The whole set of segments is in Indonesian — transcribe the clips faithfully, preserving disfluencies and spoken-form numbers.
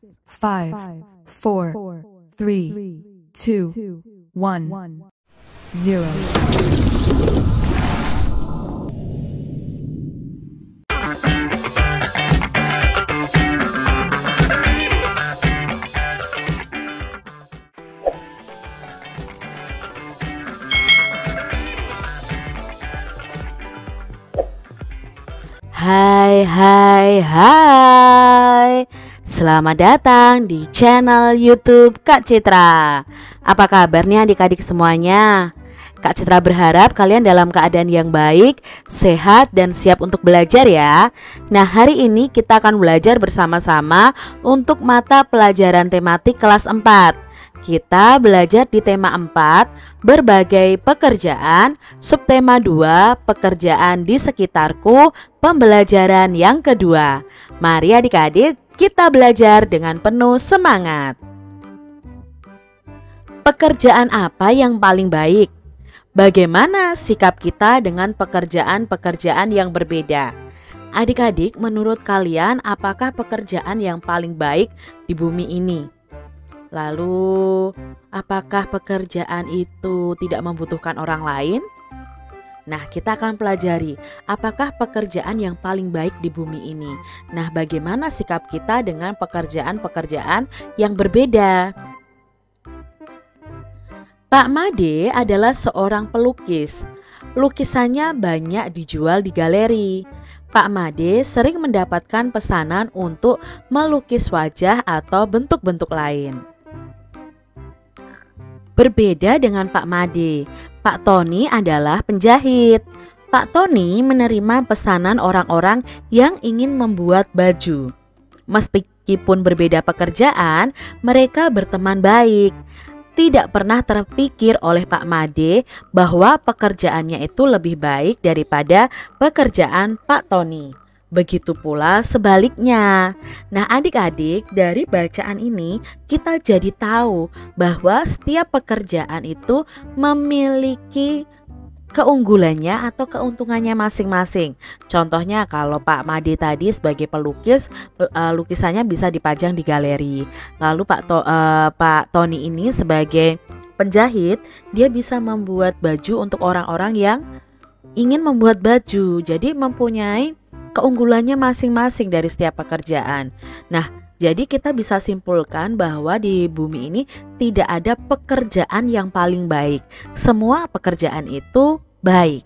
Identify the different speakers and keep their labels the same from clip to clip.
Speaker 1: five, four, three, two, one, zero.
Speaker 2: Hai hai hai, selamat datang di channel YouTube Kak Citra. Apa kabarnya adik-adik semuanya? Kak Citra berharap kalian dalam keadaan yang baik, sehat, dan siap untuk belajar ya. Nah, hari ini kita akan belajar bersama-sama untuk mata pelajaran tematik kelas empat. Kita belajar di tema empat, berbagai pekerjaan, subtema dua, pekerjaan di sekitarku, pembelajaran yang kedua. Mari adik-adik kita belajar dengan penuh semangat. Pekerjaan apa yang paling baik? Bagaimana sikap kita dengan pekerjaan-pekerjaan yang berbeda? Adik-adik, menurut kalian apakah pekerjaan yang paling baik di bumi ini? Lalu, apakah pekerjaan itu tidak membutuhkan orang lain? Nah, kita akan pelajari apakah pekerjaan yang paling baik di bumi ini. Nah, bagaimana sikap kita dengan pekerjaan-pekerjaan yang berbeda? Pak Made adalah seorang pelukis. Lukisannya banyak dijual di galeri. Pak Made sering mendapatkan pesanan untuk melukis wajah atau bentuk-bentuk lain. Berbeda dengan Pak Made, Pak Tony adalah penjahit. Pak Tony menerima pesanan orang-orang yang ingin membuat baju. Meskipun berbeda pekerjaan, mereka berteman baik. Tidak pernah terpikir oleh Pak Made bahwa pekerjaannya itu lebih baik daripada pekerjaan Pak Tony. Begitu pula sebaliknya. Nah, adik-adik, dari bacaan ini kita jadi tahu bahwa setiap pekerjaan itu memiliki keunggulannya atau keuntungannya masing-masing. Contohnya kalau Pak Made tadi sebagai pelukis, lukisannya bisa dipajang di galeri. Lalu Pak to, uh, Pak Tony ini sebagai penjahit, dia bisa membuat baju untuk orang-orang yang ingin membuat baju. Jadi mempunyai keunggulannya masing-masing dari setiap pekerjaan. Nah, jadi kita bisa simpulkan bahwa di bumi ini tidak ada pekerjaan yang paling baik. Semua pekerjaan itu baik.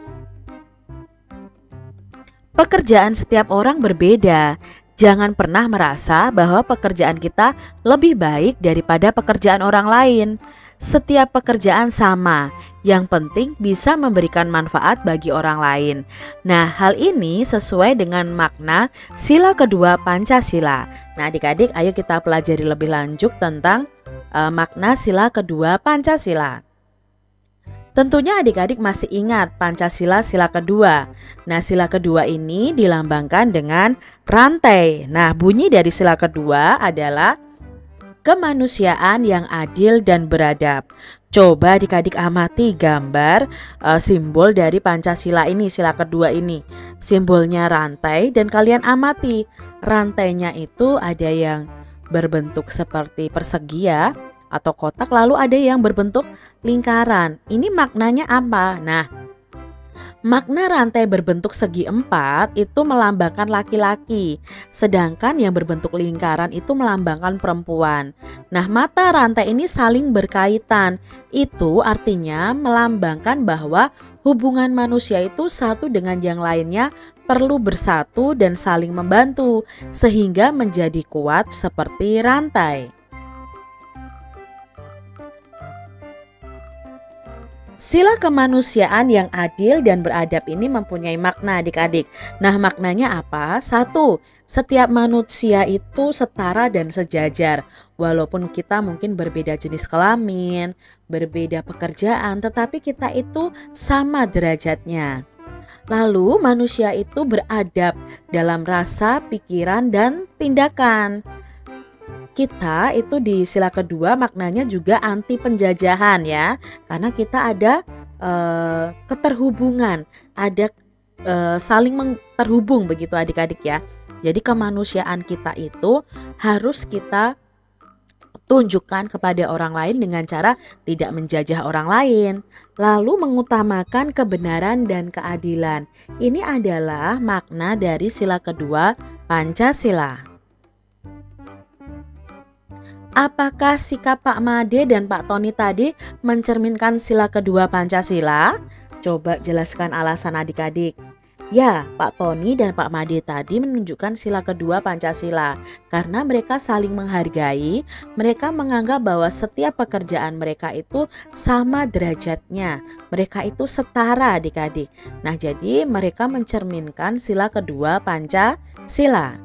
Speaker 2: Pekerjaan setiap orang berbeda. Jangan pernah merasa bahwa pekerjaan kita lebih baik daripada pekerjaan orang lain. Setiap pekerjaan sama, yang penting bisa memberikan manfaat bagi orang lain. Nah, hal ini sesuai dengan makna sila kedua Pancasila. Nah, adik-adik, ayo kita pelajari lebih lanjut tentang uh, makna sila kedua Pancasila. Tentunya adik-adik masih ingat Pancasila sila kedua. Nah, sila kedua ini dilambangkan dengan rantai. Nah, bunyi dari sila kedua adalah kemanusiaan yang adil dan beradab. Coba adik-adik amati gambar uh, simbol dari Pancasila ini, sila kedua ini. Simbolnya rantai, dan kalian amati rantainya itu ada yang berbentuk seperti persegi ya, atau kotak, lalu ada yang berbentuk lingkaran. Ini maknanya apa? Nah, makna rantai berbentuk segi empat itu melambangkan laki-laki, sedangkan yang berbentuk lingkaran itu melambangkan perempuan. Nah, mata rantai ini saling berkaitan. Itu artinya melambangkan bahwa hubungan manusia itu satu dengan yang lainnya perlu bersatu dan saling membantu sehingga menjadi kuat seperti rantai. Sila kemanusiaan yang adil dan beradab ini mempunyai makna adik-adik. Nah, maknanya apa? Satu, setiap manusia itu setara dan sejajar. Walaupun kita mungkin berbeda jenis kelamin, berbeda pekerjaan, tetapi kita itu sama derajatnya. Lalu manusia itu beradab dalam rasa, pikiran, dan tindakan. Kita itu di sila kedua maknanya juga anti penjajahan ya, karena kita ada e, keterhubungan, ada e, saling terhubung begitu adik-adik ya. Jadi kemanusiaan kita itu harus kita tunjukkan kepada orang lain dengan cara tidak menjajah orang lain, lalu mengutamakan kebenaran dan keadilan. Ini adalah makna dari sila kedua Pancasila. Apakah sikap Pak Made dan Pak Tony tadi mencerminkan sila kedua Pancasila? Coba jelaskan alasan adik-adik. Ya, Pak Tony dan Pak Made tadi menunjukkan sila kedua Pancasila karena mereka saling menghargai, mereka menganggap bahwa setiap pekerjaan mereka itu sama derajatnya, mereka itu setara adik-adik. Nah, jadi mereka mencerminkan sila kedua Pancasila.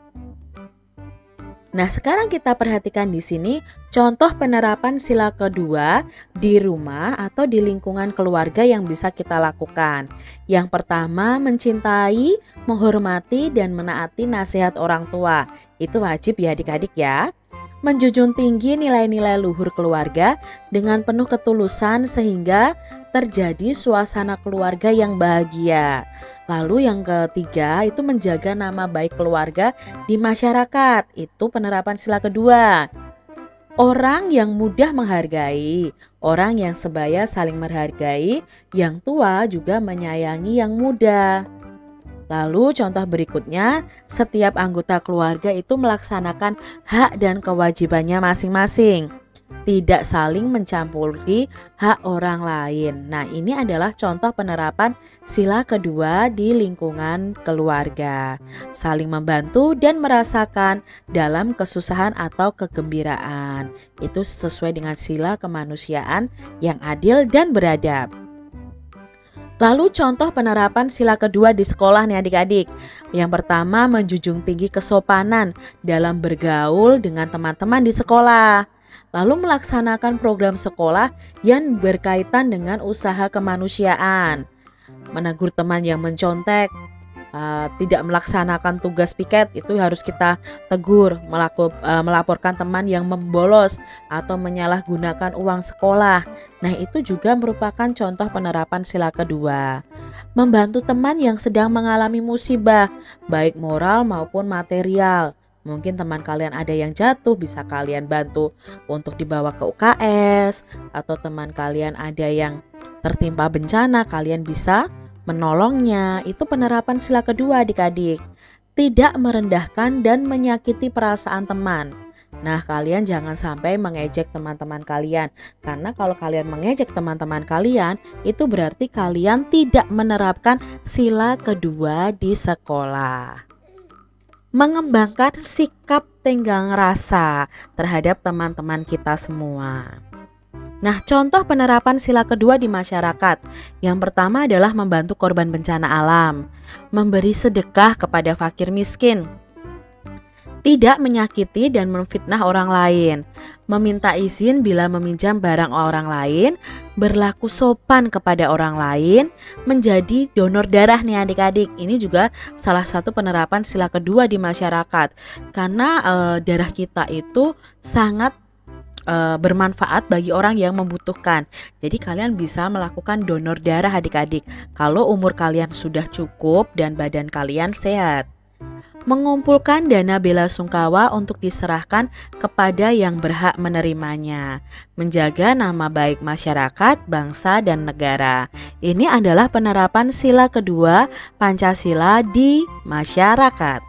Speaker 2: Nah, sekarang kita perhatikan di sini contoh penerapan sila kedua di rumah atau di lingkungan keluarga yang bisa kita lakukan. Yang pertama, mencintai, menghormati, dan menaati nasihat orang tua. Itu wajib ya adik-adik ya. Menjunjung tinggi nilai-nilai luhur keluarga dengan penuh ketulusan sehingga terjadi suasana keluarga yang bahagia. Lalu yang ketiga itu menjaga nama baik keluarga di masyarakat. Itu penerapan sila kedua. Orang yang mudah menghargai, orang yang sebaya saling menghargai, yang tua juga menyayangi yang muda. Lalu contoh berikutnya, setiap anggota keluarga itu melaksanakan hak dan kewajibannya masing-masing. Tidak saling mencampuri hak orang lain. Nah, ini adalah contoh penerapan sila kedua di lingkungan keluarga. Saling membantu dan merasakan dalam kesusahan atau kegembiraan. Itu sesuai dengan sila kemanusiaan yang adil dan beradab. Lalu contoh penerapan sila kedua di sekolah nih adik-adik. Yang pertama, menjunjung tinggi kesopanan dalam bergaul dengan teman-teman di sekolah. Lalu melaksanakan program sekolah yang berkaitan dengan usaha kemanusiaan. Menegur teman yang mencontek, uh, tidak melaksanakan tugas piket, itu harus kita tegur. Melaku, uh, melaporkan teman yang membolos atau menyalahgunakan uang sekolah. Nah, itu juga merupakan contoh penerapan sila kedua. Membantu teman yang sedang mengalami musibah, baik moral maupun material. Mungkin teman kalian ada yang jatuh, bisa kalian bantu untuk dibawa ke U K S. Atau teman kalian ada yang tertimpa bencana, kalian bisa menolongnya. Itu penerapan sila kedua adik-adik. Tidak merendahkan dan menyakiti perasaan teman. Nah, kalian jangan sampai mengejek teman-teman kalian. Karena kalau kalian mengejek teman-teman kalian, itu berarti kalian tidak menerapkan sila kedua di sekolah. Mengembangkan sikap tenggang rasa terhadap teman-teman kita semua. Nah, contoh penerapan sila kedua di masyarakat. Yang pertama adalah membantu korban bencana alam, memberi sedekah kepada fakir miskin, tidak menyakiti dan memfitnah orang lain, meminta izin bila meminjam barang orang lain, berlaku sopan kepada orang lain, menjadi donor darah nih adik-adik. Ini juga salah satu penerapan sila kedua di masyarakat. Karena e, darah kita itu sangat e, bermanfaat bagi orang yang membutuhkan. Jadi kalian bisa melakukan donor darah adik-adik kalau umur kalian sudah cukup dan badan kalian sehat. Mengumpulkan dana bela sungkawa untuk diserahkan kepada yang berhak menerimanya, menjaga nama baik masyarakat, bangsa, dan negara. Ini adalah penerapan sila kedua Pancasila di masyarakat.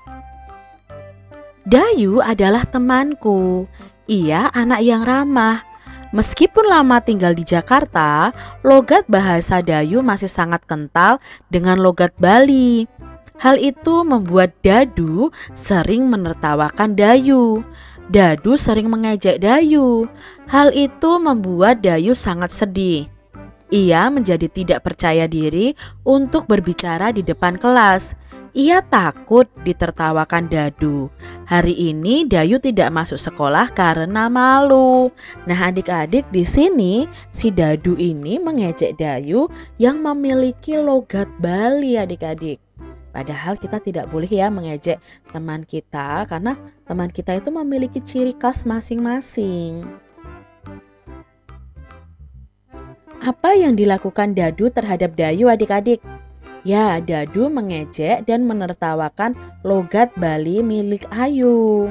Speaker 2: Dayu adalah temanku. Ia anak yang ramah. Meskipun lama tinggal di Jakarta, logat bahasa Dayu masih sangat kental dengan logat Bali. Hal itu membuat Dadu sering menertawakan Dayu. Dadu sering mengejek Dayu. Hal itu membuat Dayu sangat sedih. Ia menjadi tidak percaya diri untuk berbicara di depan kelas. Ia takut ditertawakan Dadu. Hari ini Dayu tidak masuk sekolah karena malu. Nah, adik-adik, di sini si Dadu ini mengejek Dayu yang memiliki logat Bali adik-adik. Padahal kita tidak boleh ya mengejek teman kita karena teman kita itu memiliki ciri khas masing-masing. Apa yang dilakukan Dadu terhadap Dayu adik-adik? Ya, Dadu mengejek dan menertawakan logat Bali milik Ayu.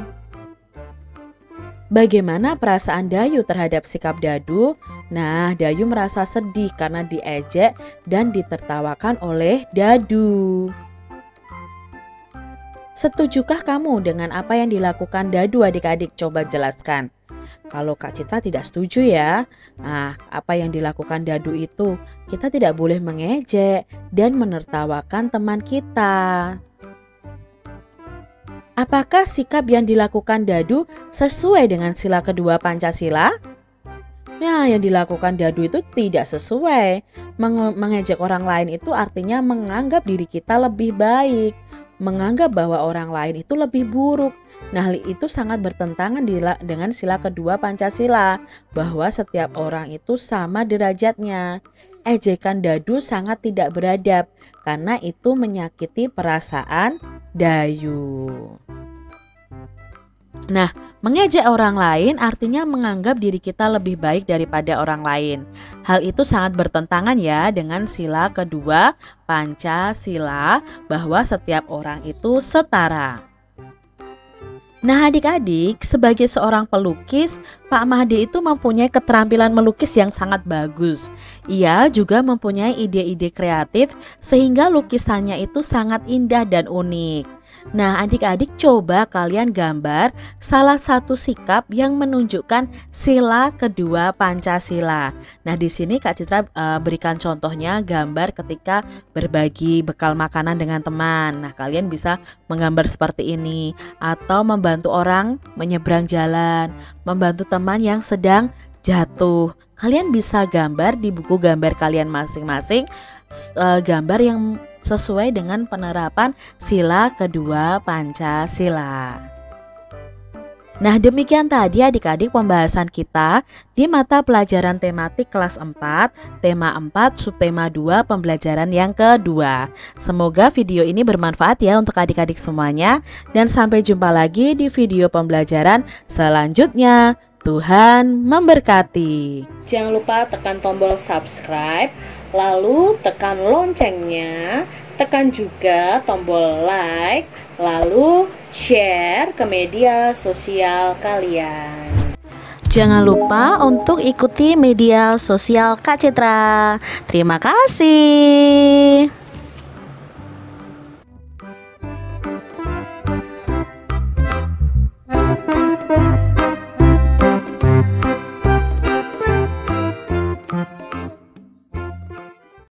Speaker 2: Bagaimana perasaan Dayu terhadap sikap Dadu? Nah, Dayu merasa sedih karena diejek dan ditertawakan oleh Dadu. Setujukah kamu dengan apa yang dilakukan Dadu, adik-adik? Coba jelaskan. Kalau Kak Citra tidak setuju ya. Nah, apa yang dilakukan Dadu itu? Kita tidak boleh mengejek dan menertawakan teman kita. Apakah sikap yang dilakukan Dadu sesuai dengan sila kedua Pancasila? Nah, yang dilakukan Dadu itu tidak sesuai. Menge- mengejek orang lain itu artinya menganggap diri kita lebih baik, menganggap bahwa orang lain itu lebih buruk. Nah, hal itu sangat bertentangan dengan sila kedua Pancasila, bahwa setiap orang itu sama derajatnya. Ejekan Dadu sangat tidak beradab karena itu menyakiti perasaan Dayu. Nah, mengejek orang lain artinya menganggap diri kita lebih baik daripada orang lain. Hal itu sangat bertentangan ya dengan sila kedua Pancasila, bahwa setiap orang itu setara. Nah, adik-adik, sebagai seorang pelukis, Pak Mahdi itu mempunyai keterampilan melukis yang sangat bagus. Ia juga mempunyai ide-ide kreatif sehingga lukisannya itu sangat indah dan unik. Nah, adik-adik, coba kalian gambar salah satu sikap yang menunjukkan sila kedua Pancasila. Nah, di sini Kak Citra e, berikan contohnya gambar ketika berbagi bekal makanan dengan teman. Nah, kalian bisa menggambar seperti ini, atau membantu orang menyeberang jalan, membantu teman yang sedang jatuh. Kalian bisa gambar di buku gambar kalian masing-masing e, gambar yang sesuai dengan penerapan sila kedua Pancasila. Nah, demikian tadi adik-adik pembahasan kita di mata pelajaran tematik kelas empat, tema empat, subtema dua, pembelajaran yang kedua. Semoga video ini bermanfaat ya untuk adik-adik semuanya, dan sampai jumpa lagi di video pembelajaran selanjutnya. Tuhan memberkati.
Speaker 3: Jangan lupa tekan tombol subscribe, lalu tekan loncengnya, tekan juga tombol like, lalu share ke media sosial kalian.
Speaker 2: Jangan lupa untuk ikuti media sosial Kak Citra. Terima kasih.